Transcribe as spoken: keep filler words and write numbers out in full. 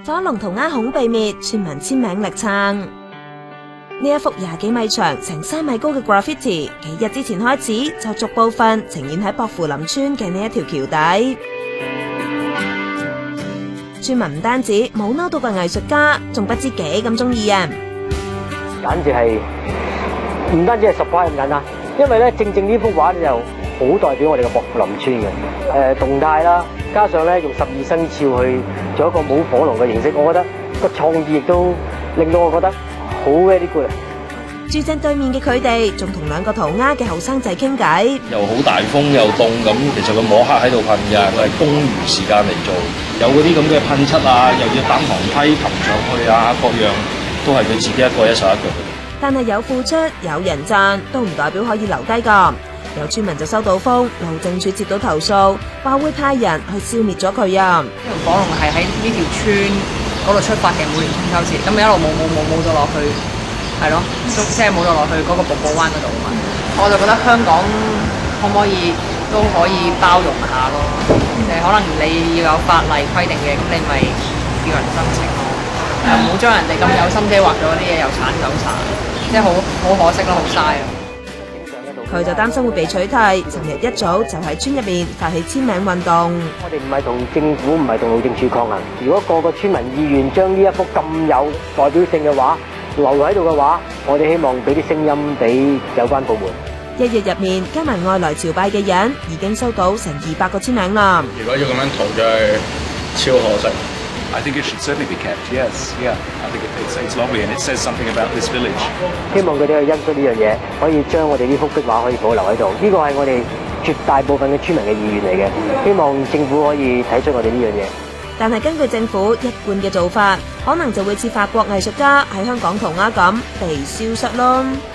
火龍塗鴉恐被滅，村民簽名力撐。呢一幅廿幾米長、成三米高嘅 graffiti， 幾日之前開始就逐部分呈現喺薄扶林村嘅呢一條橋底。村民唔單止冇嬲到個藝術家，仲不知幾咁中意啊！ 簡直係唔單止係surprise咁簡單，因為咧正正呢幅畫就好代表我哋嘅薄扶林村嘅誒、呃、動態啦，加上咧用十二生肖去做一個舞火龍嘅形式，我覺得個創意亦都令到我覺得好 very good 啊！ 住正對面嘅佢哋仲同兩個塗鴉嘅後生仔傾偈， 又好大風又凍咁，其實個摸黑喺度噴㗎，佢係公餘時間嚟做，有嗰啲咁嘅噴漆啊，又要等行梯擒上去啊，各樣都係佢自己一個一手一腳。 但係有付出有人讚，都唔代表可以留低㗎。有村民就收到風，路政署接到投訴，話會派人去消滅咗佢啊！ 呢條火龍係喺呢條村嗰度出發嘅，每年中秋節，咁一路冇冇冇冇到落去。係咯，即係冇咗落去嗰個瀑布灣嗰度啊嘛，我就覺得香港可唔可以都可以包容下咯，誒可能你要有法例規定嘅，咁你咪叫人申請咯，又唔好將人哋咁有心機畫咗啲嘢又剷走晒，即係好好可惜咯，好嘥啊！ 佢就擔心會被取締，尋日一早就喺村入面發起簽名運動。 我哋唔係同政府唔係同路政署抗衡，如果個個村民意願將呢一幅咁有代表性嘅畫留喺度嘅話，我哋希望俾啲聲音俾有關部門。 一日入面加埋外來朝拜嘅人，已經收到成二百個簽名啦。 如果要咁樣塗就係超可惜。 I think it should certainly be kept. Yes, yeah. I think it's it's lovely and it says something about this village. 希望佢哋去欣賞呢樣嘢，可以將我哋呢幅壁畫可以保留喺度。呢個係我哋絕大部分嘅村民嘅意願嚟嘅。希望政府可以睇出我哋呢樣嘢。 但係根據政府一貫嘅做法，可能就會似法國藝術家喺香港塗鴉咁被消失咯。